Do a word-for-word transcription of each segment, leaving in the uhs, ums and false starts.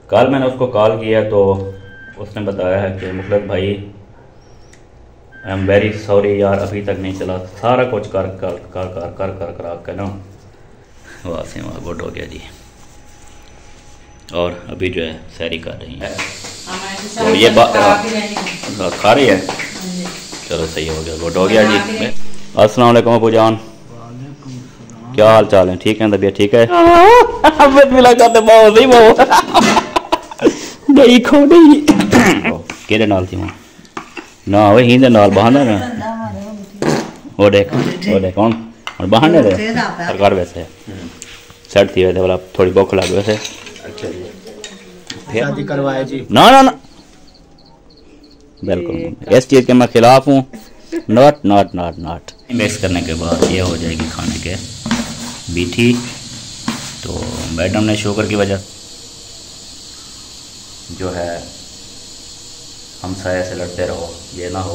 कल मैंने उसको कॉल किया तो उसने बताया है कि मुखलिस भाई आई एम वेरी सॉरी यार, अभी तक नहीं चला, सारा कुछ कर कर कर कर कर कर करा कर ना वाह से वाह गुड हो गया जी। और अभी जो है सैरी कर रही है तो ये बात खा रही है, चलो सही हो गया, गुड हो गया जी। अस्सलाम वालेकुम अबू जान, क्या हाल चाल है? ठीक है, तबीयत ठीक है? मिला करते बहुत सही बहुत नहीं खो नहीं केरे नाल थी वहाँ ना वही हिंदे नाल बहाना ना वो देख वो देख कौन और बहाने दे सरकार वैसे सेट थी वैसे वाला थोड़ी भूख लग वैसे शादी करवाए जी। ना ना ना बिल्कुल इस चीज़ के मैं खिलाफ हूँ। Not not not not mix करने के बाद ये हो जाएगी खाने के बीठी। तो मैडम ने शुगर की वजह जो है हम साया से लड़ते रहो ये ना हो।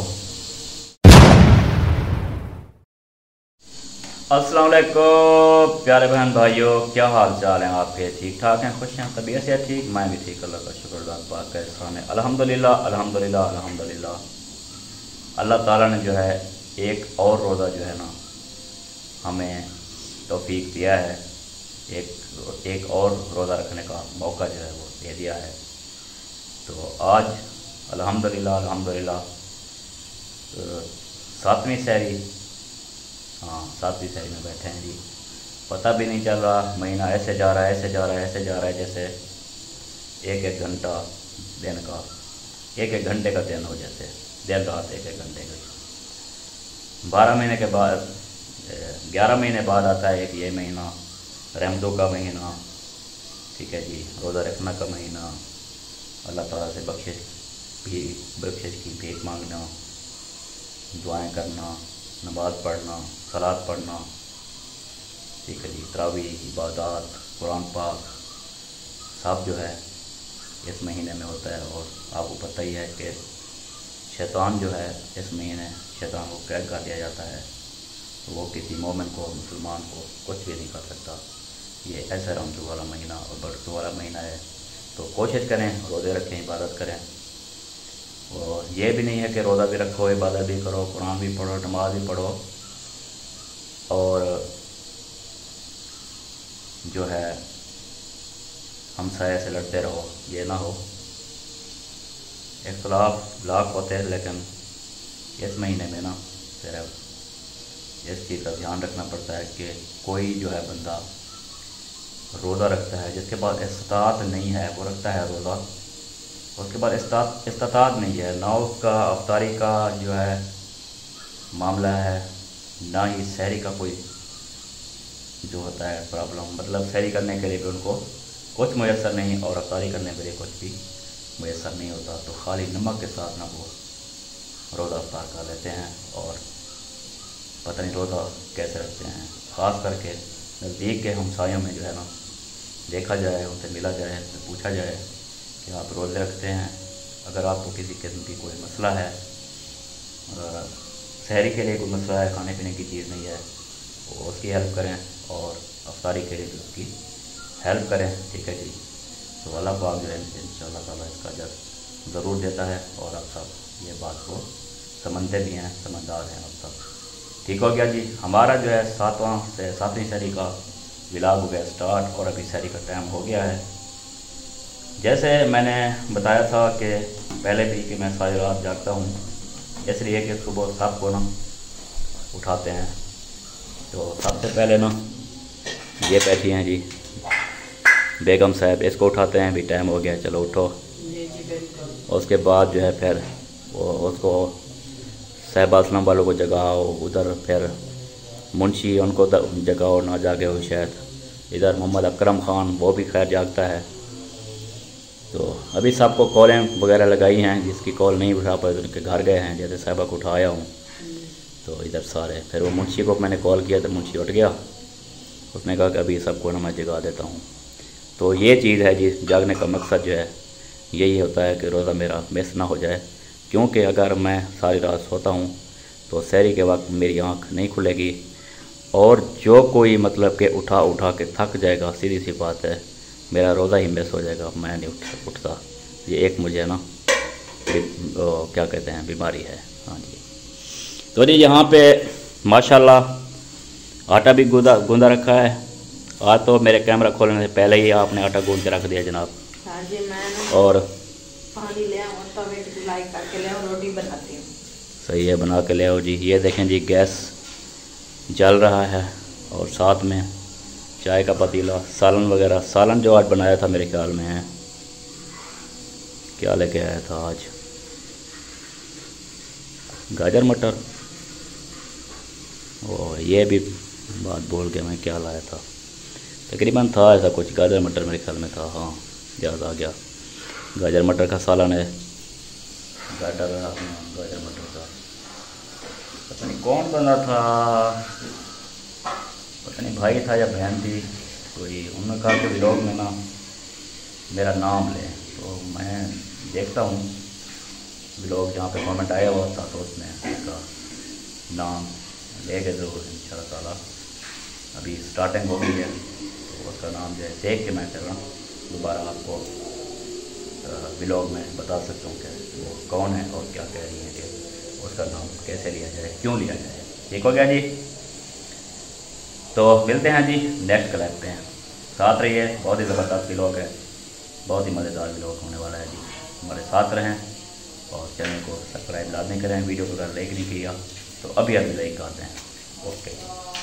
अस्सलाम वालेकुम प्यारे बहन भाइयों, क्या हाल चाल हैं आपके? ठीक ठाक हैं, खुश हैं, तबीयत से ठीक? मैं भी ठीक, अल्लाह का शुक्र पाक का एहसान है, अल्हम्दुलिल्लाह अल्हम्दुलिल्लाह अल्हम्दुलिल्लाह। अल्लाह ताला ने जो है एक और रोज़ा जो है ना हमें तौफीक दिया है, एक एक और रोज़ा रखने का मौका जो है वो दे दिया है। तो आज अल्हम्दुलिल्लाह अल्हम्दुलिल्लाह सातवीं सहरी, हाँ सातवीं सहरी में बैठे हैं जी। पता भी नहीं चल रहा, महीना ऐसे जा रहा है ऐसे जा रहा है ऐसे जा रहा है जैसे एक एक घंटा दिन का, एक एक घंटे का दिन हो, जैसे दिन रात एक एक घंटे का। बारह महीने के बाद ग्यारह महीने बाद आता है एक ये महीना रहमतों का महीना, ठीक है जी, रोज़ा रखना का महीना, अल्लाह ताला से बख्शिश भी बख्शिश की भीख मांगना, दुआएं करना, नमाज़ पढ़ना, सलात पढ़ना, ठीक है जी, तरावी इबादत कुरान पाक सब जो है इस महीने में होता है। और आपको पता ही है कि शैतान जो है इस महीने शैतान को कैद कर दिया जाता है, तो वो किसी मोमिन को मुसलमान को कुछ भी नहीं कर सकता। ये ऐसा रहमतों वाला महीना और बरकतों वाला महीना है, तो कोशिश करें रोज़े रखें, इबादत करें। और ये भी नहीं है कि रोज़ा भी रखो, इबादत भी करो, कुरान भी पढ़ो, नमाज भी पढ़ो और जो है हम साया से लड़ते रहो, ये ना हो। इख्तिलाफ लाख होते हैं, लेकिन इस महीने में ना सिर्फ इस चीज़ का ध्यान रखना पड़ता है कि कोई जो है बंदा रोज़ा रखता है जिसके पास इस्तात नहीं है, वो रखता है रोज़ा, उसके बाद इस्तात इस्तात नहीं है, ना उसका अफ्तारी का जो है मामला है, ना ही सहरी का कोई जो होता है प्रॉब्लम, मतलब सहरी करने के लिए भी उनको कुछ मुयसर नहीं और अफ्तारी करने के लिए कुछ भी मुयसर नहीं होता, तो खाली नमक के साथ ना वो रोज़ा अफ्तार कर लेते हैं और पता नहीं रोज़ा कैसे रखते हैं। ख़ास करके नज़दीक के हमसायों में जो है ना देखा जाए, उनसे मिला जाए, पूछा जाए कि आप रोज़े रखते हैं, अगर आपको किसी किस्म की कोई मसला है, सहरी के लिए कोई मसला है, खाने पीने की चीज़ नहीं है, तो उसकी हेल्प करें और अफ्तारी के लिए भी उसकी हेल्प करें, ठीक है जी। तो अल्लाह पाक जो है इंशाअल्लाह ताला इसका अजर ज़रूर देता है और आप सब ये बात को समझते भी हैं, समझदार हैं आप सब। ठीक हो गया जी, हमारा जो है सातवां से सातवीं सहरी का व्लॉग हो गया स्टार्ट और अभी सहरी का टाइम हो गया है। जैसे मैंने बताया था कि पहले भी कि मैं सारी रात जागता हूँ, इसलिए कि सुबह सबको ना उठाते हैं। तो सबसे पहले ना ये बैठी हैं जी बेगम साहब, इसको उठाते हैं, भी टाइम हो गया चलो उठो। उसके बाद जो है फिर वो उसको साहबासलम वालों को जगाओ, उधर फिर मुंशी उनको जगाओ, ना जागे हो शायद, इधर मोहम्मद अकरम ख़ान वो भी खैर जागता है। तो अभी सबको कॉलें वगैरह लगाई हैं, जिसकी कॉल नहीं उठा पाए उनके घर गए हैं, जैसे साहबा को उठाया हूँ तो इधर सारे। फिर वो मुंशी को मैंने कॉल किया तो मुंशी उठ गया, उसने कहा कि अभी सबको ना मैं जगा देता हूँ। तो ये चीज़ है जी, जागने का मकसद जो है यही होता है कि रोज़ा मेरा मिस ना हो जाए, क्योंकि अगर मैं सारी रात सोता हूँ तो सहरी के वक्त मेरी आँख नहीं खुलेगी और जो कोई मतलब कि उठा उठा के थक जाएगा, सीधी सी बात है, मेरा रोज़ा ही मिस हो जाएगा, मैं नहीं उठ उठता। ये एक मुझे ना ओ, क्या कहते हैं बीमारी है। हाँ जी। तो जी यहाँ पे माशाल्लाह आटा भी गूंदा गूंदा रखा है। आज तो मेरे कैमरा खोलने से पहले ही आपने आटा गूंद के रख दिया जनाब। हाँ जी, मैं और पानी ले आऊँ तवे पे सिलाई करके ले आऊँ, रोटी बनाती हूँ। सही है, बना के ले आओ जी। ये देखें जी गैस जल रहा है और साथ में चाय का पतीला, सालन वगैरह। सालन जो आज बनाया था मेरे ख्याल में है, क्या लेके आया था आज, गाजर मटर। और ये भी बात भूल गया मैं क्या लाया था, तकरीबन था ऐसा कुछ, गाजर मटर मेरे ख्याल में था। हाँ याद आ गया, गाजर मटर का सालन है। गाजर गाजर मटर का पता नहीं कौन बना था, पता नहीं भाई था या बहन थी कोई। उन्होंने कहा कि व्लॉग में ना मेरा नाम लें, तो मैं देखता हूँ व्लॉग जहाँ पे कमेंट आया हुआ था तो उसमें उसका नाम लेके ज़रूर इंशाल्लाह ताला। अभी स्टार्टिंग हो गई है तो उसका नाम जो है देख के मैं कर रहा हूँ दोबारा आपको व्लॉग में बता सकता हूँ कि वो कौन है और क्या कह रही है कि उसका नाम कैसे लिया जाए, क्यों लिया जाए। ठीक हो गया जी। तो मिलते हैं जी नेक्स्ट क्लिप पे, साथ रहिए। बहुत ही ज़बरदस्त व्लॉग है, बहुत ही मज़ेदार व्लॉग होने वाला है जी। हमारे साथ रहें और चैनल को सब्सक्राइब लाजमी करें। वीडियो को अगर लाइक नहीं किया तो अभी अभी लाइक कर दें। ओके।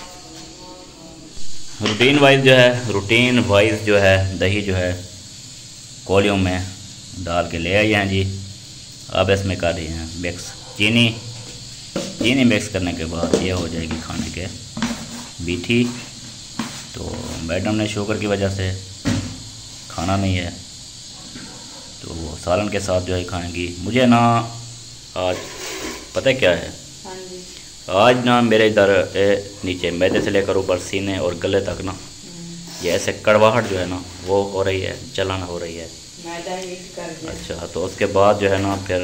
रूटीन वाइज जो है रूटीन वाइज जो है दही जो है कोलियों में डाल के ले आए हैं जी। अब इसमें कर रही हैं मिक्स चीनी। चीनी मिक्स करने के बाद ये हो जाएगी खाने के मीठी। तो मैडम ने शुगर की वजह से खाना नहीं है तो वो सालन के साथ जो है खाएंगी। मुझे ना आज पता है क्या है, आज ना मेरे इधर नीचे मैदे से लेकर ऊपर सीने और गले तक ना ये ऐसे कड़वाहट जो है ना वो हो रही है, जलन हो रही है। मैदा हीट कर दिया। अच्छा, तो उसके बाद जो है ना फिर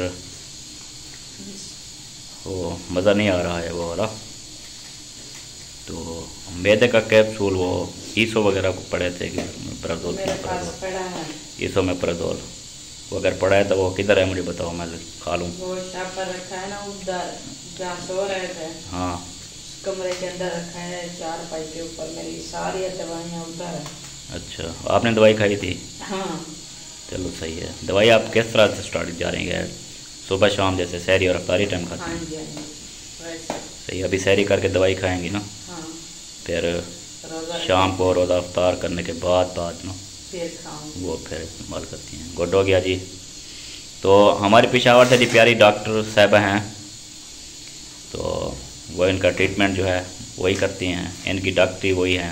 वो मज़ा नहीं आ रहा है वो वाला। तो मैदे का कैप्सूल वो ईसो वगैरह को पड़े थे कि प्रदोल ईसो में प्रदोल वो अगर पड़ा है तो वो किधर है मुझे बताओ, मैं खा लूँ। वो पर रखा है ना उधर जहाँ सो रहे थे, हाँ कमरे के अंदर रखा है चार पाई के ऊपर, मेरी सारी दवाइयाँ उधर है। अच्छा, आपने दवाई खाई थी? हाँ चलो सही है। दवाई आप किस तरह से स्टार्ट जा रही है? सुबह शाम जैसे सहरी और अफ्तारी टाइम खाते हैं? हाँ जी, हाँ जी। सही, अभी सहरी करके दवाई खाएंगी ना? हाँ। फिर शाम को रोज़ा अफ्तार करने के बाद बाद ना फिर खाऊंगी वो फिर इस्तेमाल करती हैं। गुड हो गया जी। तो हमारे पेशावर से जी प्यारी डॉक्टर साहबा हैं, तो वो इनका ट्रीटमेंट जो है वही करती हैं, इनकी डॉक्टरी वही हैं।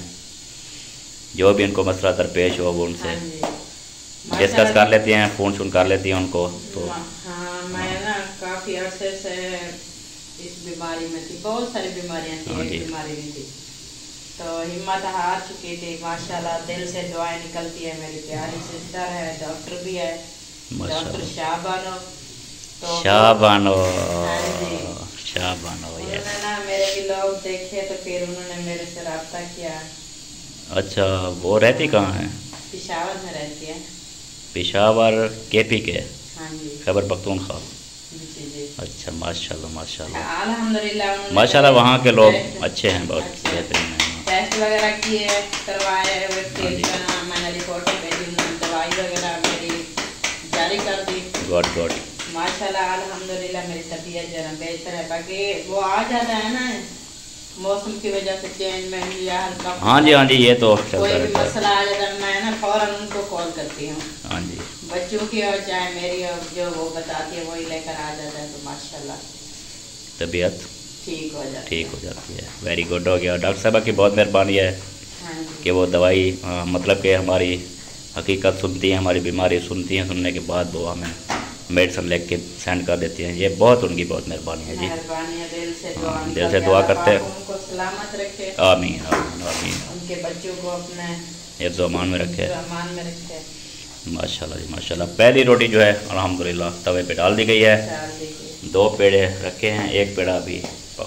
जो भी इनको मसला दरपेश हो वो उनसे डिस्कस कर लेती हैं, फ़ोन शोन कर लेती हैं उनको। तो हाँ, मैं ना काफ़ी अरसे से इस बीमारी में थी, बहुत सारी बीमारियाँ थी, एक बीमारी भी थी तो हिम्मत हार चुकी थी। माशाल्लाह दिल से दुआएं निकलती है। मेरी प्यारी सिस्टर है, डॉक्टर भी है, डॉक्टर शाहबानो। तो शाहबानो हाँ शाहबानो उन्होंने ना मेरे व्लॉग देखे तो फिर उन्होंने मेरे से रब्ता किया। अच्छा, वो रहती कहाँ है? पेशावर में रहती है। पेशावर के पी के? हाँ जी, खैबर पख्तूनख्वा। जी जी। अच्छा, माशाल्लाह माशाल्लाह अल्हम्दुलिल्लाह माशाल्लाह। वहाँ के लोग अच्छे हैं, बहुत बेहतरीन हैं। टेस्ट वगैरह किए, करवाए, मैंने रिपोर्ट भेजी, दवाई वगैरह मेरी जारी कर दी। Good good. माशाल्लाह अल्हम्दुलिल्लाह मेरी तबीयत जरा बेहतर है। बाकी वो आ जाता है ना मौसम की वजह से चेंजमेंट या हल्का, हाँ जी हाँ जी, ये तो कोई भी मसला आ जाता है मैं ना फौरन उनको कॉल करती हूँ। हाँ जी, बच्चों की और चाहे मेरी और जो वो बताती है वही लेकर आ जाता है, तो माशाल्लाह तबीयत ठीक हो जाती ठीक हो जाती है। वेरी गुड हो गया। डॉक्टर साहबा की बहुत मेहरबानी है कि वो दवाई आ, मतलब कि हमारी हकीकत सुनती हैं, हमारी बीमारी सुनती हैं, सुनने के बाद वो हमें मेडिसिन लिख के सेंड कर देती हैं। ये बहुत उनकी बहुत मेहरबानी है जी। दिल से दुआ दिल से दुआ करते हैं, उनको सलामत रखे, आमीन आमीन आमीन, उनके बच्चों को अपने हिफ्ज़ व अमान में रखे, अमान में रखे। माशाल्लाह जी माशाल्लाह। पहली रोटी जो है अल्हम्दुलिल्लाह तवे पे डाल दी गई है। दो पेड़े रखे हैं, एक पेड़ा भी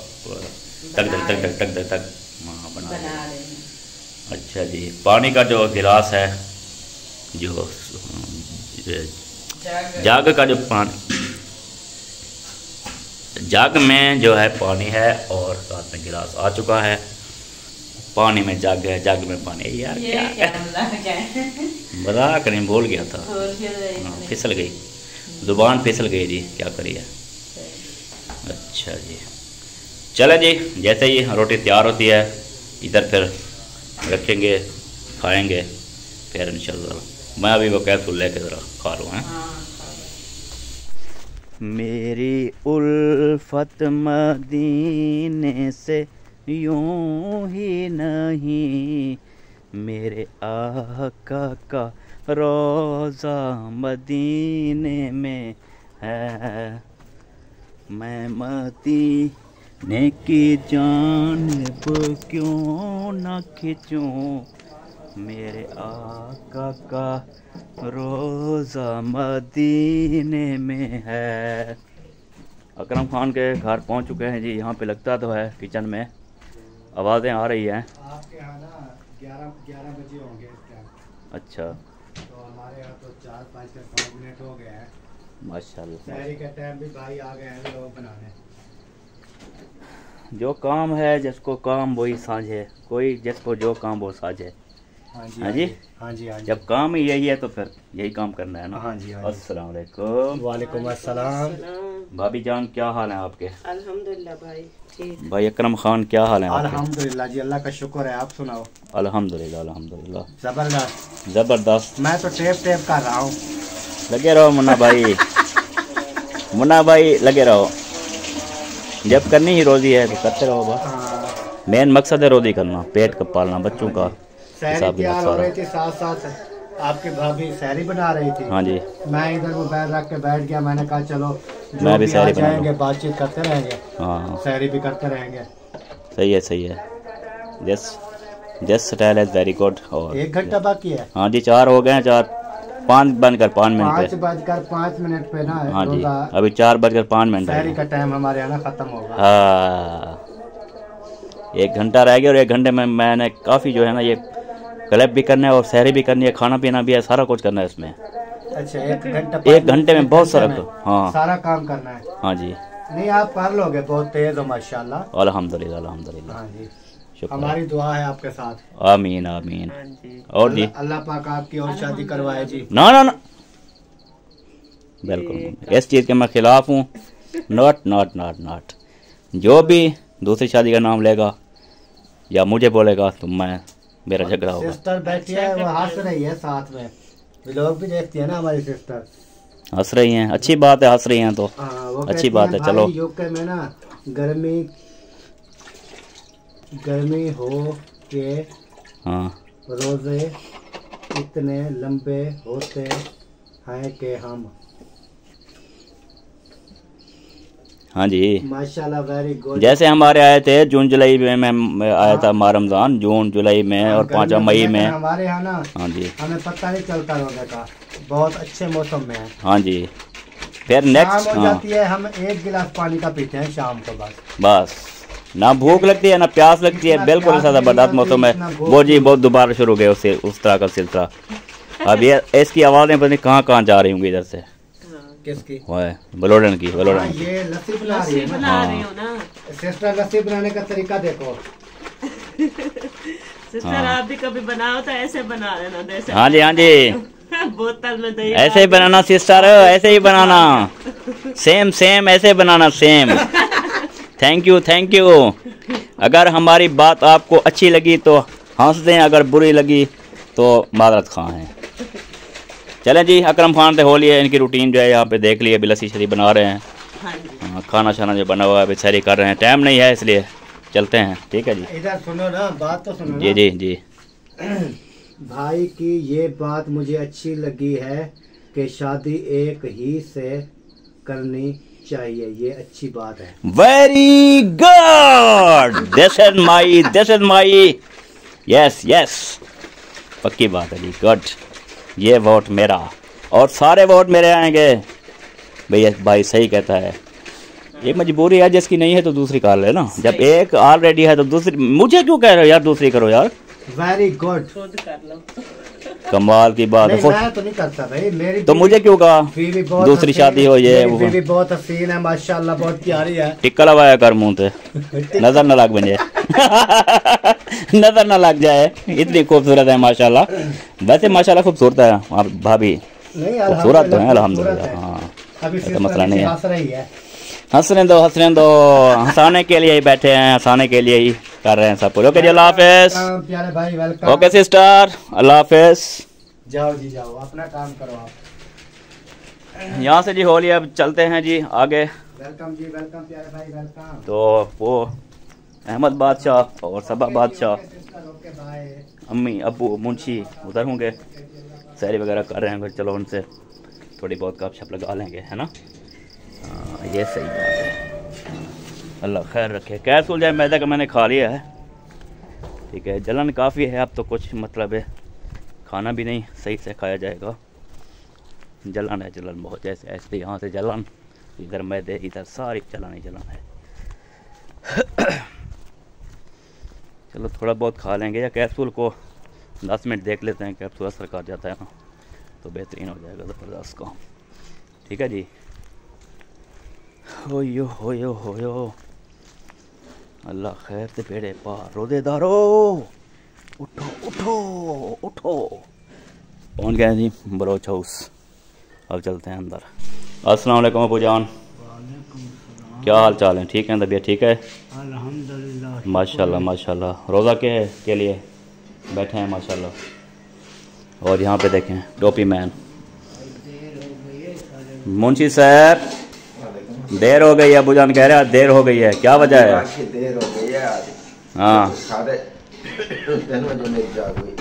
तक तक तक तक तक तक तक बना रहे हैं। अच्छा जी, पानी का जो गिलास है जो जग का जो पानी, जग में जो है पानी है और साथ में गिलास आ चुका है। पानी में जग है, जग में पानी। यार ये क्या, क्या मजाक है? मजाक नहीं, भूल गया था। हाँ, फिसल गई जुबान, फिसल गई जी, क्या करिए। अच्छा जी, चले जी, जैसे ही रोटी तैयार होती है इधर फिर रखेंगे, खाएंगे फिर इंशाल्लाह। मैं अभी वो कैप्सूल लेके ज़रा खा लूँ हैं। मेरी उल्फत मदीने से यूं ही नहीं, मेरे आका का रोज़ा मदीने में है। मैं मदीने की जानिब क्यों न खिंचूं, मेरे आका का रोज़ा मदीने में है। अकरम खान के घर पहुंच चुके हैं जी। यहाँ पे लगता तो है किचन में, आवाज़ें आ रही हैं। आपके यहाँ ना ग्यारह ग्यारह बजे होंगे इस टाइम। अच्छा, तो हमारे यहाँ तो चार पाँच से पाँच मिनट हो गए हैं माशाल्लाह। शहरी के टाइम भी भाई आ गए हैं लोग बनाने। जो काम है जिसको काम वही साझ है, कोई जिसको जो काम वो साझ है। हाँ जी, हाँ जी, हाँ जी, हाँ जी। जब काम ही यही है तो फिर यही काम करना है ना। हाँ जी, हाँ जी। अस्सलाम वालेकुम। वालेकुम अस्सलाम। भाभी जान क्या हाल है आपके? अल्हम्दुलिल्लाह भाई ठीक। भाई अकरम खान क्या हाल है आपके? अल्हम्दुलिल्लाह जी, अल्लाह का शुक्र है। आप सुनाओ? अल्हम्दुलिल्लाह अल्हम्दुलिल्लाह, जबरदस्त जबरदस्त। मैं तो टेप टेप कर रहा हूँ। लगे रहो मुन्ना भाई, मुन्ना भाई लगे रहो। जब करनी ही रोजी है तो करते रहो बस। हाँ। मेन मकसद है रोजी करना, पेट का पालना, बच्चों का सहरी हिसाब तैयार हो सारा। रही थी, साथ साथ आपकी भाभी सहरी बना रही थी। हाँ जी, मैं इधर मोबाइल रख के बैठ गया। मैंने कहा चलो जो मैं भी भी आ सहरी बना लूं। जाएंगे बातचीत करते रहेंगे, हाँ सहरी भी करते रहेंगे। सही है सही है। This this style is very good. और एक घंटा बाकी है। हाँ जी, चार हो गए हैं, चार पाँच बनकर पाँच मिनट पाँच पे। बजकर पाँच मिनट पे ना हाँ जी, रोजा अभी चार बजकर पाँच मिनट सहरी है। का टाइम हमारे यहाँ ना खत्म होगा। हाँ, एक घंटा रह गया और एक घंटे में मैंने काफ़ी जो है ना ये क्लब भी करना है और सहरी भी करनी है, खाना पीना भी है, सारा कुछ करना है इसमें। अच्छा, एक घंटा एक घंटे में बहुत सारा। हाँ सारा काम करना है। हाँ जी, नहीं आप कर लोगे, बहुत तेज हो माशाल्लाह। अल्हम्दुलिल्लाह अल्हम्दुलिल्लाह, हाँ जी, शुक्र। हमारी दुआ है आपके साथ। आमीन आमीन। और जी अल्लाह अल्लाह पाक आपकी और शादी करवाए जी। ना ना ना, बिल्कुल इस चीज़ के मैं खिलाफ हूँ। Not not not not. जो भी दूसरी शादी का नाम लेगा या मुझे बोलेगा तो मैं, मेरा झगड़ा होगा। सिस्टर बैठी है, वो हंस रही है साथ में, लोग भी देखती है ना हमारी सिस्टर। हंस रही हैं, अच्छी बात है, हंस रही हैं तो हाँ, वो अच्छी बात है। चलो, यूके में ना गर्मी गर्मी हो के हाँ रोजे इतने लंबे होते हैं कि हम। हाँ जी, माशाल्लाह वेरी गुड। जैसे हमारे आए थे जून जुलाई में, मैं आया था माह रमजान जून जुलाई में और पाँचवा मई में। हमारे यहाँ ना हाँ जी, हमें पता नहीं चलता रोजे का, बहुत अच्छे मौसम में है। हाँ जी, फिर शाम नेक्स्ट हो हाँ जाती है, हम एक गिलास पानी का पीते हैं शाम को बस। बस, ना भूख लगती है ना प्यास लगती है, बिल्कुल ऐसा जबरदस्त मौसम है। वो जी बहुत दोबारा शुरू हो गया उससे उस तरह का सिलसिला। अब ये इसकी आवाज़ें पता नहीं कहाँ कहाँ जा रही होंगी इधर से। किसकी? बलोडन की, बलोडन हाँ, की। ये लस्सी बना रही है ना। हाँ सिस्टर लस्सी बनाने का तरीका देखो। सिस्टर आप भी कभी बनाओ तो ऐसे बना देना, जैसे हाँ जी हाँ जी, बोतल में दही ऐसे ही बनाना सिस्टर, ऐसे ही बनाना, सेम सेम ऐसे बनाना same. Thank you thank you. अगर हमारी बात आपको अच्छी लगी तो हंस दें, अगर बुरी लगी तो माजरत खां हैं। चलें जी, अकरम खान से हो लिए, इनकी रूटीन जो है यहाँ पे देख लिए। अभी लस्सी शरी बना रहे हैं। हाँ जी, हाँ, खाना शाना जो बना हुआ है अभी सैरी कर रहे हैं, टाइम नहीं है इसलिए चलते हैं। ठीक है जी, इधर सुनो ना, बात तो सुनो ना। जी जी जी। भाई की ये बात मुझे अच्छी लगी है कि शादी एक ही से करनी चाहिए, ये अच्छी बात है। Very good, this is my this is my yes yes, पक्की बात है जी, गुड। ये वोट मेरा और सारे वोट मेरे आएंगे। भैया भाई सही कहता है, ये मजबूरी है, जिसकी नहीं है तो दूसरी कर ले ना। जब एक ऑलरेडी है तो दूसरी, मुझे क्यों कह रहे हो यार दूसरी करो यार। Very good. खुद कर लो। कमाल की बात नहीं, है। मैं तो नहीं करता भाई, मेरी तो मुझे क्यों कहा बीवी बहुत दूसरी हसीन- शादी हो ये मेरी वो। बीवी बहुत हसीन है माशाल्लाह, बहुत प्यारी है। टिक्का लगाया कर मुंह पे, नजर न लग बन जाए नजर न लग जाए, इतनी खूबसूरत है माशाल्लाह। वैसे माशाल्लाह खूबसूरत है आप भाभी, नहीं खूबसूरत तो है अल्हम्दुलिल्लाह, अल्हम्दुलिल्लाह। हाँ अभी ऐसा मसला नहीं है, हंस रही है। हंसने दो हंसने दो, हंसाने के लिए ही बैठे हैं, हंसाने के लिए ही कर रहे हैं सब कुछ। ओके जी अल्लाह हाफिज। वेलकम प्यारे भाई, वेलकम। ओके सिस्टर अल्लाह हाफिज। जाओ जी जाओ, अपना काम करो आप। यहाँ से जी हो लिया, अब चलते हैं जी आगे। वेलकम जी, वेलकम प्यारे भाई, वेलकम। तो वो अहमद बादशाह और सबा बादशाह, ओके बाय। अम्मी अबू मुंशी उधर होंगे, सैरी वगैरह कर रहे हैं। फिर चलो उनसे थोड़ी बहुत गपशप लगा लेंगे, है ना। हाँ ये सही बात है, अल्लाह खैर रखे। कैप्सूल जाए मैदा का मैंने खा लिया है, ठीक है। जलन काफ़ी है, अब तो कुछ मतलब है खाना भी नहीं सही से खाया जाएगा। जलन है, जलन बहुत, जैसे ऐसे यहाँ से जलन, इधर मैदे, इधर सारी जलन ही जलन है। चलो थोड़ा बहुत खा लेंगे, या कैप्सूल को दस मिनट देख लेते हैं, कैप्सूल असर कर जाता है ना तो बेहतरीन हो जाएगा, ज़बरदस्त काम। ठीक है जी। हो यो हो यो हो यो, अल्लाह खैर से बेड़े पार, रोदेदारो उठो उठो उठो। पहुँच गए जी बरोच हाउस, अब चलते हैं अंदर। अस्सलाम वालेकुम अबू जान, क्या हाल चाल है? ठीक है, तबीयत ठीक है? अल्हम्दुलिल्लाह माशाल्लाह माशाल्लाह। रोज़ा के के लिए बैठे हैं माशाल्लाह। और यहाँ पे देखें टोपी मैन मुंशी साहब, देर हो गई है। अबू जान कह रहे हैं देर हो गई है, क्या वजह है? देर हो गई है आज। हाँ साढ़े तीन बजे मेरी जाग हुई।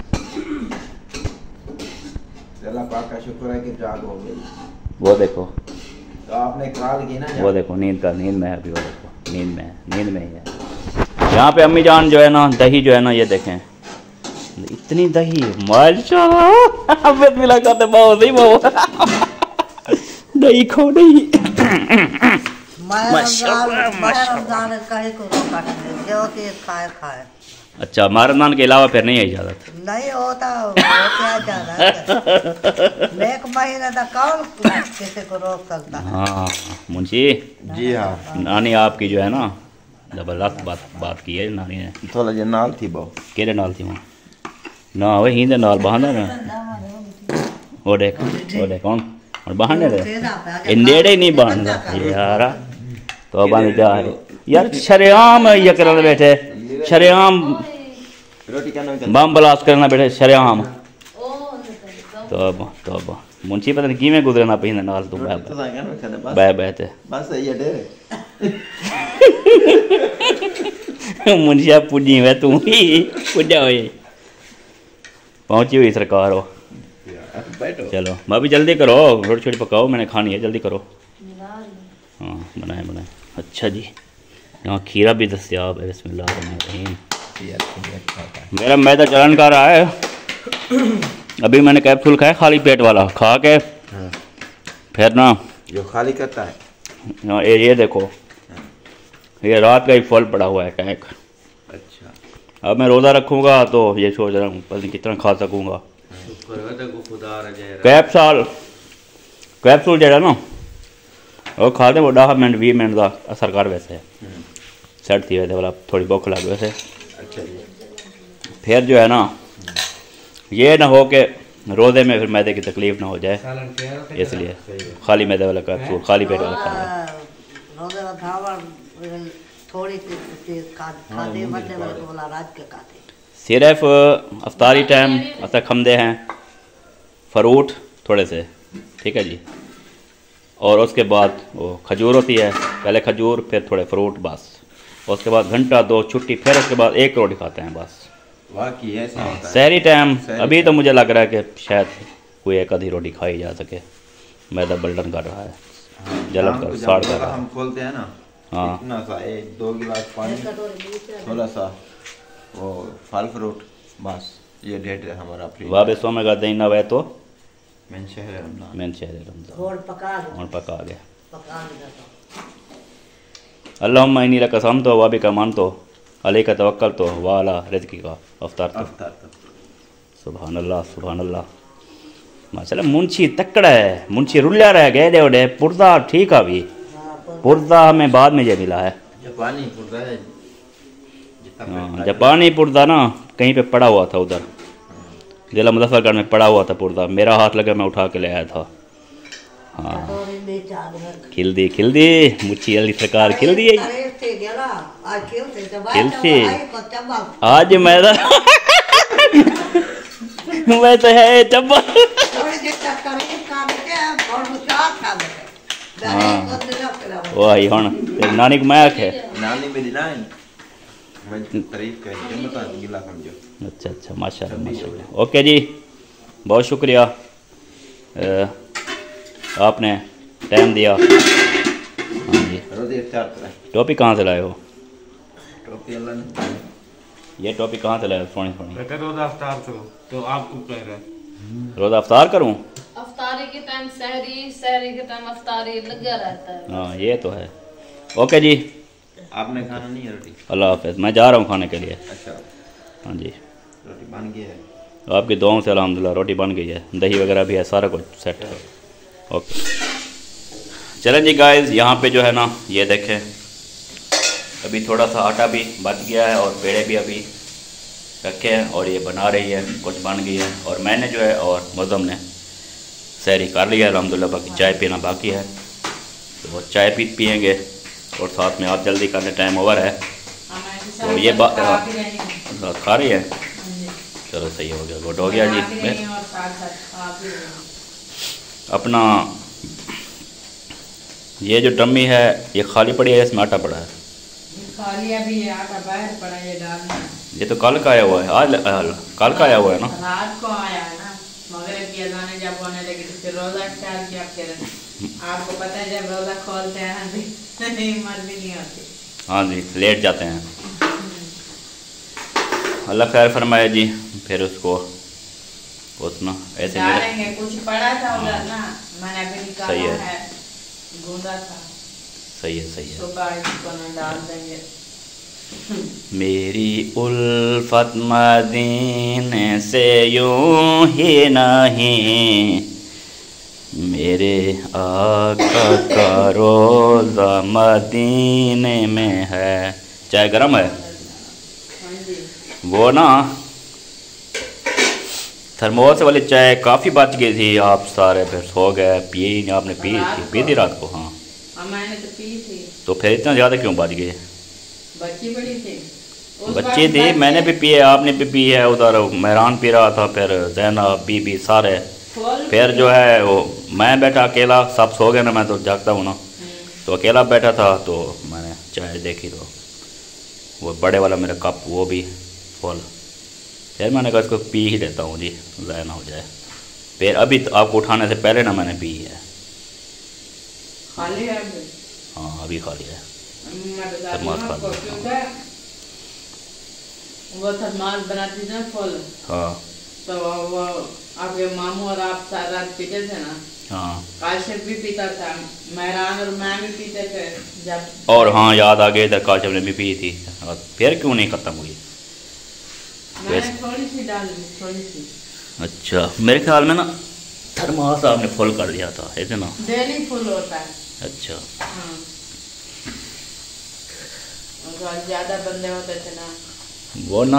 अल्लाह पाक का शुक्र है कि जाग हो गई। वो देखो, तो आपने ख्याल की ना, वो देखो नींद का, नींद में है अभी, वो देखो नींद में है, नींद में ही है। यहाँ पे अम्मी जान जो है ना, दही जो है ना, ये देखें इतनी दही माशाल्लाह। मिला करते बहुत ही बहुत दही खो नहीं। अच्छा रमजान के अलावा फिर नहीं है इजाजत? नहीं होता, वो क्या इजाजत है? एक महीने तक कौन किसी को रोक सकता है? हाँ मुंशी जी हाँ, नानी आपकी जो है ना जबरदस्त बात बात की है नानी ने। थोड़ा जे नाल थी बहु केरे नाल थी वहाँ ना, वही हिंदे नाल बहाना ना, वो देख वो देख कौन और बहाने दे इंडेड़े ही नहीं बहाना यार। तो बंद जा यार, शरेआम ये करने बैठे, शरेआम रोटी क्या नाम बम ब्लास्ट करना बैठे शरेआम। तो अब तो अब मुंशी पता नहीं किमें गुजरे ना पीने नाल तू बै बै बै ते बस सही है डेरे। मुंशिया पुजी हुए तू ही पुजा हुई, पहुंची हुई सरकार हो। बैठो। चलो भाभी जल्दी करो, रोटी छोटी पकाओ, मैंने खानी है, जल्दी करो। हाँ बनाए बनाए। अच्छा जी, यहाँ खीरा भी दस्तियाब है, बिस्मिल्लाहिर्रहमानिर्रहीम। मेरा मैदा चलन कर रहा है। अभी मैंने कैप्सूल खाया खाली पेट वाला, खा के फिर ना जो खाली करता है। हाँ, ये ये देखो, ये रात का ही फल पड़ा हुआ है टैंक। अच्छा, अब मैं रोज़ा रखूँगा तो ये सोच रहा हूँ पता नहीं कितना खा सकूँगा। कैप्सूल कैप्सूल जो है ना वो खा दे, वो दस मिनट बीस मिनट का असर कर वैसे सेट थी वैसे वाला, थोड़ी भुख लग वैसे। अच्छा जी। फिर जो है ना ये ना हो के रोज़े में फिर मैदे की तकलीफ ना हो जाए, इसलिए खाली मैदे वाला कैप्सूल, खाली पेट वाला खा रोजे में खावा थोड़ी सी खाते बच्चे वाले को बोला रात के खाते। सिर्फ अफ्तारी टाइम ऐसा खमदे हैं फ्रूट थोड़े से, ठीक है जी। और उसके बाद वो खजूर होती है, पहले खजूर फिर थोड़े फ्रूट बस। उसके बाद घंटा दो छुट्टी, फिर उसके बाद एक रोटी खाते हैं बस। वाकई ऐसा होता है। सहरी टाइम सहरी अभी तो टाइम। मुझे लग रहा है कि शायद कोई एक आधी रोटी खाई जा सके। मैदा बल्डन कर रहा है, जलन शाम को कर जब साड़ कर रोज़ा रहा है। हम खोलते हैं ना, हाँ। इतना सा एक दो गिलास पानी, थोड़ा सा वो फल फ्रूट, बस ये डेट है हमारा फ्री। वाब सो में कर देना वह तो मैंने शहर रमजान मैंने शहर रमजान घोड़ पका दे, और पका गया। पका दे अल्लाहुम्मा इन्नी लका कसम तो वाबी का मान तो अलैका तवक्कल तो वाला रिज़्क़ी का अफ्तार तो। अफ्तार तक सुभान अल्लाह सुभान अल्लाह माशाल्लाह। मुंशी तकड़ा है, मुंशी रुलिया रह गए दे ओडे पुर्दा ठीक है अभी पुर्दा हमें बाद में ये मिला है जापानी पुर्दा है। हाँ जापानी पुर्दा ना कहीं पे पड़ा हुआ था उधर जिला मुजफ्फरगढ़ में पड़ा हुआ था पुर्दा, मेरा हाथ लगा मैं उठा के ले आया था। हाँ खिल दी खिल दी मुच्छी अली सरकार खिल दी खिलती आज मैं मैं तो है चब्बा। हाँ वही हूँ नानी को मैं आखे नानी मेरी लाइन मैं तारीफ कर के बता गिला समझो। अच्छा अच्छा माशाल्लाह माशाल्लाह। ओके जी बहुत शुक्रिया आ, आपने टाइम दिया। हाँ जी टोपी कहाँ से लाए हो? टोपी अल्लाह ने ये टोपी कहाँ से लाए हो? सोनी सोनी रोज़ा अफ्तार करो तो आपको कह रहे हैं रोज़ा अफ्तार करूँ? अफ्तारी के टाइम सहरी, सहरी के टाइम अफ्तारी लगा रहता है। हाँ ये तो है। ओके जी आपने खाना नहीं है रोटी? अल्लाह हाफिज़ मैं जा रहा हूँ खाने के लिए। अच्छा हाँ जी रोटी बन गई है आपकी दुआओं से अल्हम्दुलिल्लाह रोटी बन गई है, दही वगैरह भी है, सारा कुछ सेट है। ओके चलें जी गाइस यहाँ पे जो है ना ये देखें अभी थोड़ा सा आटा भी बच गया है और पेड़े भी अभी रखे हैं और ये बना रही है, कुछ बन गई है। और मैंने जो है और मुअज़्ज़म ने सहरी कर लिया है अल्हम्दुलिल्लाह, बाकी चाय पीना बाकी है तो वो चाय पी पियेंगे और साथ में आप जल्दी करने टाइम ओवर है तो ये बात खा रही है। चलो सही हो गया गुड हो गया जी। अपना ये जो डम्मी है ये खाली पड़ी है, इसमें आटा पड़ा है? खाली अभी ये आटा बाहर पड़ा है, ये डालना है। ये तो कल का आया हुआ है, आज कल का आया हुआ है ना? रात को आया है ना, मगर की अज़ानें जब होने लगी तो फिर रोज़ा ख्याल किया करें। आपको पता है जब रोज़ा खोलते हैं हिम्मत भी नहीं होती। हाँ जी लेट जाते हैं। अल्लाह खैर फरमाए जी। फिर उसको उतना ऐसे डालेंगे, कुछ पड़ा था उधर ना मैंने अभी निकाला सही है, है गूंदा था। सही है सही है। सुबह इसको ना डाल देंगे। मेरी उल्फत मदीने से यूं ही नहीं मेरे आका का रोज़ा मदीने में है। चाय गरम है वो ना थर्मोस वाली चाय काफ़ी बच गई थी, आप सारे फिर सो गए, पिए ही नहीं आपने? पी थी पी थी रात को? हाँ मैंने तो पी थी। तो फिर इतना ज़्यादा क्यों बच गए? बच्ची बड़ी थी बच्ची थी मैंने भी पिए आपने भी पी है, उधर मेहरान पी रहा था, फिर जैनब बीबी सारे, फिर जो है वो मैं बैठा अकेला, सब सो गए ना, मैं तो जागता हूँ ना, तो अकेला बैठा था तो मैंने चाय देखी तो वो बड़े वाला मेरा कप वो भी फुल, फिर मैंने कहा इसको पी ही लेता हूँ जी ज़ाया ना हो जाए। फिर अभी तो आपको उठाने से पहले ना मैंने पी है। खाली है अभी? हाँ अभी खा लिया है। थर्मास खा लिया। वो थर्मास बनाती थी ना फुल। हाँ तो वो आपके मामू और आप सारा रात पीते थे ना? हाँ काशिफ भी पीता था, मेहरान और मैं भी पीते थे जब। और हाँ याद आ गया इधर काशिफ ने भी पी थी, फिर क्यों नहीं ख़त्म हुई? मैंने थोड़ी सी डाली, थोड़ी सी। अच्छा मेरे ख्याल में ना थर्मास आपने फुल कर दिया था ऐसे ना? डेली फुल होता है। अच्छा हाँ ज़्यादा बंदे होते थे ना वो ना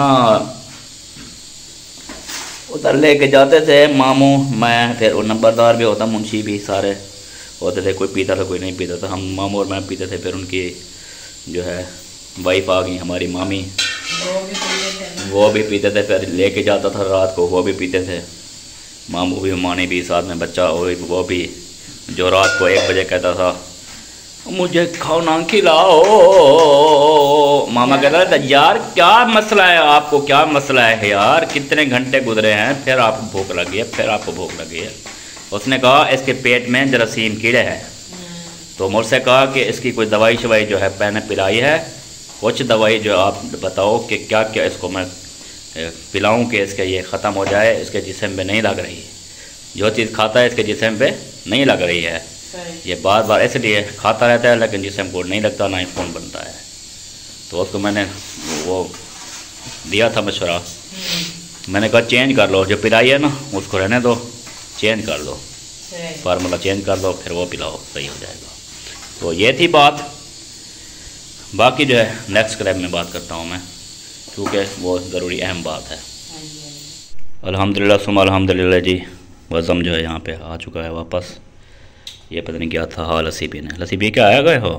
उधर लेके जाते थे मामू मैं, फिर वो नंबरदार भी होता, मुंशी भी सारे होते थे, कोई पीता था कोई नहीं पीता था, हम मामू और मैं पीते थे। फिर उनकी जो है वाइफ आ गई हमारी मामी, वो भी पीते थे वो भी पीते थे, फिर लेके जाता था रात को, वो भी पीते थे, मामू भी मानी भी साथ में बच्चा, और वो भी जो रात को एक बजे कहता था मुझे खाना खिलाओ, मामा कहता था यार क्या मसला है आपको, क्या मसला है यार, कितने घंटे गुजरे हैं, फिर आपको भूख लगी है, फिर आपको भूख लगी है। उसने कहा इसके पेट में जरासीम कीड़े हैं, तो मुझसे कहा कि इसकी कोई दवाई शवाई जो है मैंने पिलाई है, कुछ दवाई जो आप बताओ कि क्या क्या इसको मैं पिलाऊं कि इसके ये ख़त्म हो जाए, इसके जिस्म पे नहीं लग रही, जो चीज़ खाता है इसके जिस्म पे नहीं लग रही है, ये बार बार इसलिए खाता रहता है लेकिन जिस्म को नहीं लगता, ना ही खून बनता है। तो उसको मैंने वो दिया था मशवरा, मैंने कहा चेंज कर लो, जो पिलाई है ना उसको रहने दो, चेंज कर लो, फार्मूला चेंज कर लो, फिर वो पिलाओ, सही हो जाएगा। तो ये थी बात। बाकी जो है नेक्स्ट क्लैब में बात करता हूँ मैं, क्योंकि वो ज़रूरी अहम बात है। अल्हम्दुलिल्लाह सुम अल्हम्दुलिल्लाह जी, वज़म जो है यहाँ पे आ चुका है वापस। ये पता नहीं क्या था। हाँ लस्सी पीने, लस्सी पी के आया गए हो?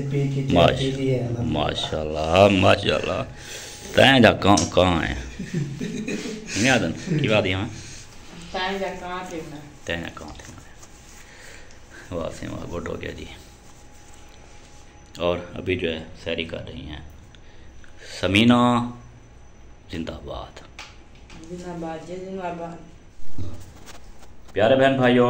माशाल्लाह माशाल्लाह। तैं जा कहाँ कहाँ है नहीं आदन की बात यहाँ तैं जा कहाँ थे वाह से वाह, गुड हो गया जी। और अभी जो है सैरी कर रही हैं समीना। जिंदाबाद जिंदाबाद जिंदाबाद। प्यारे बहन भाइयों,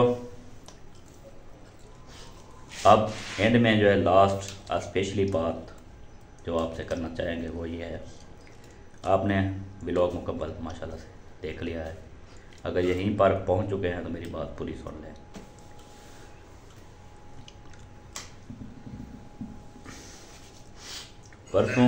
अब एंड में जो है लास्ट स्पेशली बात जो आपसे करना चाहेंगे वो ये है, आपने व्लॉग मुकम्मल माशाल्लाह से देख लिया है। अगर यहीं पर पहुंच चुके हैं तो मेरी बात पूरी सुन लें। परसों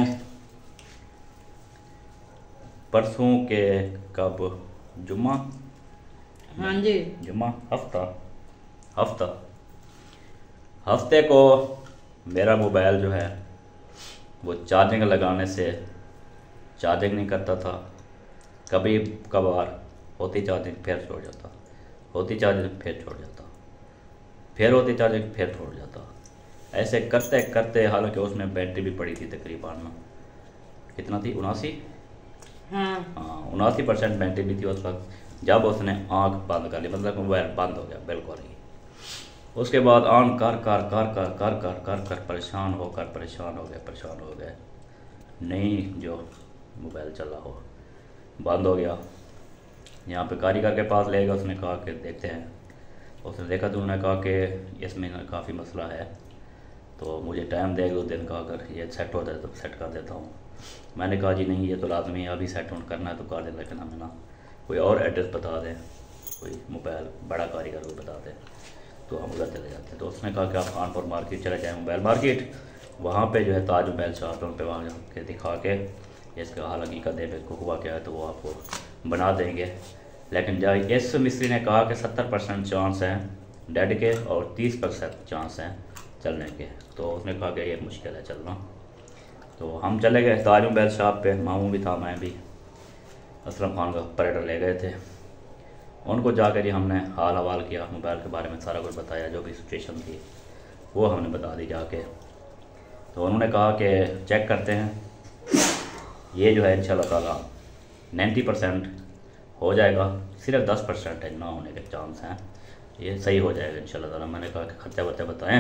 परसों के कब जुम्मा, हाँ जी जुम्मा हफ्ता हफ्ता हफ्ते को मेरा मोबाइल जो है वो चार्जिंग लगाने से चार्जिंग नहीं करता था। कभी कभार होती चार्जिंग फिर छोड़ जाता, होती चार्जिंग फिर छोड़ जाता, फिर होती चार्जिंग फिर छोड़ जाता। ऐसे करते करते, हालांकि उसमें बैटरी भी पड़ी थी तकरीबन कितना थी, उनासी हाँ हाँ उनासी परसेंट बैटरी भी थी उस वक्त जब उसने आँख बंद कर ली, मतलब मोबाइल बंद हो गया बिल्कुल ही। उसके बाद ऑन कर कर कर कर कर कर कर कर परेशान होकर परेशान हो गए परेशान हो गए नहीं जो मोबाइल चला हो बंद हो गया। यहाँ पे कारीगर के पास ले गया, उसने कहा कि देखते हैं। उसने देखा तो उन्होंने कहा कि इसमें काफ़ी मसला है, तो मुझे टाइम दे दो दिन का, अगर ये सेट हो जाए तो सेट कर देता हूँ। मैंने कहा जी नहीं ये तो लाजमी है, अभी सेट ऑन करना है तो कर दें, लेकिन हमें ना कोई और एड्रेस बता दें, कोई मोबाइल बड़ा कारीगर कोई बता दें तो हम उधर चले जाते हैं। तो उसने कहा कि आप कानपुर मार्केट चले जाएँ, मोबाइल मार्केट, वहाँ पे जो है ताज मोबाइल शॉप है, उन पर वहाँ के दिखा के इसका हाल हकीकत दे को हुआ क्या है तो वो आपको बना देंगे। लेकिन जब इस मिस्त्री ने कहा कि सत्तर परसेंट चांस हैं डेड के और तीस परसेंट चांस हैं चलने के, तो उसने कहा कि ये मुश्किल है चलना। तो हम चले गए ताज मोबाइल शॉप पे, मामू भी था, मैं भी, असलम खान का ऑपरेटर ले गए थे। उनको जाकर जी हमने हाल हवाल किया, मोबाइल के बारे में सारा कुछ बताया, जो भी सिचुएशन थी वो हमने बता दी जाके। तो उन्होंने कहा कि चेक करते हैं, ये जो है इंशाल्लाह ताला नब्बे परसेंट हो जाएगा, सिर्फ दस परसेंट है ना होने के चांस हैं, ये सही हो जाएगा इंशाल्लाह ताला। मैंने कहा कि खर्चा वर्चा बताएं,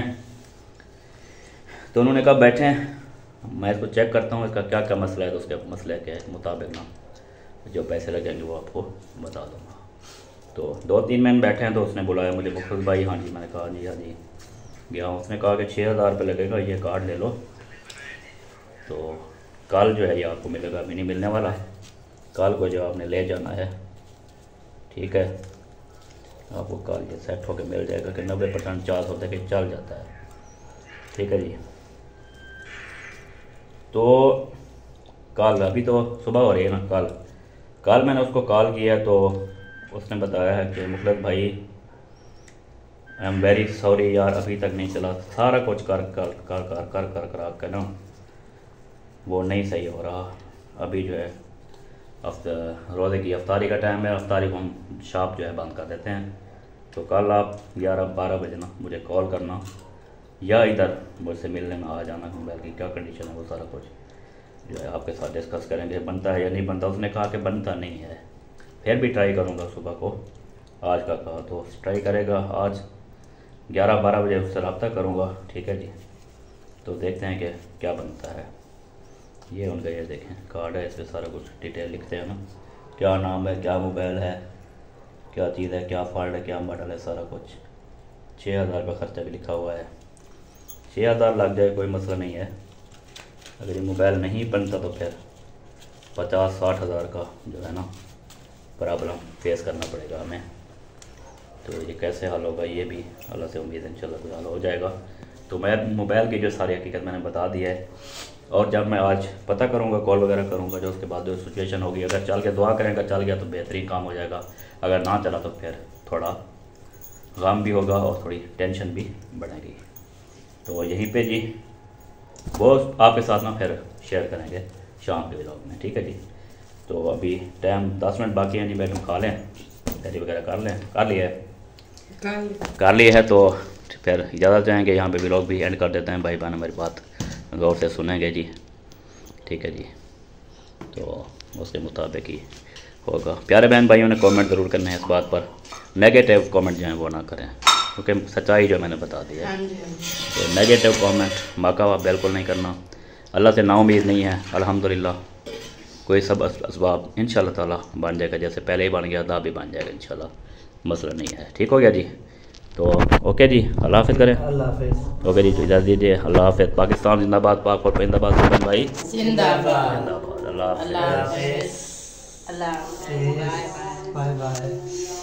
तो उन्होंने कहा बैठें मैं इसको चेक करता हूँ इसका क्या क्या मसला है, तो उसके मसले के मुताबिक ना जो पैसे लगेंगे वो आपको बता दूँगा। तो दो तीन महीने बैठे हैं तो उसने बुलाया मुझे, मुखल भाई हाँ जी। मैंने कहा जी हाँ जी गया। उसने कहा कि छः हज़ार रुपये लगेगा, ये कार्ड ले लो। तो कल जो है ये आपको मिलेगा, अभी नहीं मिलने वाला, कल को जो आपने ले जाना है, ठीक है, आपको कल ये सेट होकर मिल जाएगा कि नब्बे परसेंट चार्ज होता है कि चल जाता है, ठीक है जी। तो कल, अभी तो सुबह हो रही है ना, कल कल मैंने उसको कॉल किया तो उसने बताया है कि मुखलिस भाई आई एम वेरी सॉरी यार, अभी तक नहीं चला, सारा कुछ कर कर कर कर कर कर कर कर ना वो नहीं सही हो रहा। अभी जो है रोज़े की अफ्तारी का टाइम है, अफ्तारी को हम शॉप जो है बंद कर देते हैं। तो कल आप ग्यारह बारह बजे ना मुझे कॉल करना या इधर मुझसे मिलने में आ जाना, मोबाइल की क्या कंडीशन है वो सारा कुछ जो है आपके साथ डिस्कस करेंगे, बनता है या नहीं बनता। उसने कहा कि बनता नहीं है, फिर भी ट्राई करूँगा सुबह को, आज का कहा तो ट्राई करेगा, आज ग्यारह बारह बजे उससे रब्ता करूँगा, ठीक है जी। तो देखते हैं कि क्या बनता है। ये उनका ये देखें कार्ड है, इस पर सारा कुछ डिटेल लिखते हैं ना, क्या नाम है, क्या मोबाइल है, क्या चीज़ है, क्या फॉल्ट है, क्या मॉडल है, सारा कुछ। छः हज़ार का खर्चा भी लिखा हुआ है, छः हज़ार लग जाए कोई मसला नहीं है। अगर ये मोबाइल नहीं बनता तो फिर पचास साठ हज़ार का जो है ना प्रॉब्लम फेस करना पड़ेगा हमें। तो ये कैसे हल होगा, ये भी अल्लाह से उम्मीद है इंशाल्लाह कोई हल हो जाएगा। तो मैं मोबाइल की जो सारी हकीकत मैंने बता दी है, और जब मैं आज पता करूँगा, कॉल वगैरह करूँगा, जो उसके बाद जो सिचुएशन होगी, अगर चल के दुआ करेंगे, चल गया तो बेहतरीन काम हो जाएगा, अगर ना चला तो फिर थोड़ा गम भी होगा और थोड़ी टेंशन भी बढ़ेगी। तो यहीं पे जी वो आपके साथ ना फिर शेयर करेंगे शाम के व्लॉग में, ठीक है जी। तो अभी टाइम दस मिनट बाकी हैं जी, मैडम खा लें, तैयारी वगैरह कर लें, कर लिया है कर ली है तो फिर इजाज़त जाएंगे। यहाँ पे व्लॉग भी एंड कर देते हैं। भाई बहन हमारी बात गौर से सुनेंगे जी, ठीक है जी। तो उसके मुताबिक ही होगा। प्यारे बहन भाइयों ने कमेंट ज़रूर करने हैं इस बात पर, नेगेटिव कमेंट जो है वो ना करें, क्योंकि सच्चाई जो मैंने बता दी है। तो नेगेटिव कमेंट माकावा बिल्कुल नहीं करना। अल्लाह से नाउम्मीद नहीं है, अल्हम्दुलिल्लाह कोई सब असबाब इंशाअल्लाह ताला बन जाएगा, जैसे पहले ही बन गया था भी बन जाएगा इंशाअल्लाह, मसला नहीं है। ठीक हो गया जी। तो ओके जी, अल्लाह हाफ़िज़ करें। अल्लाह हाफ़िज़। ओके जी, तो इजाज़त दीजिए। अल्लाह हाफ़िज़। पाकिस्तान जिंदाबाद, पाक और जिंदाबाद भाई जिंदाबाद। जिंदाबाद। अल्लाह अल्लाह हाफ़िज़। हाफ़िज़। अल्लाह हाफ़िज़। Bye bye. Bye bye.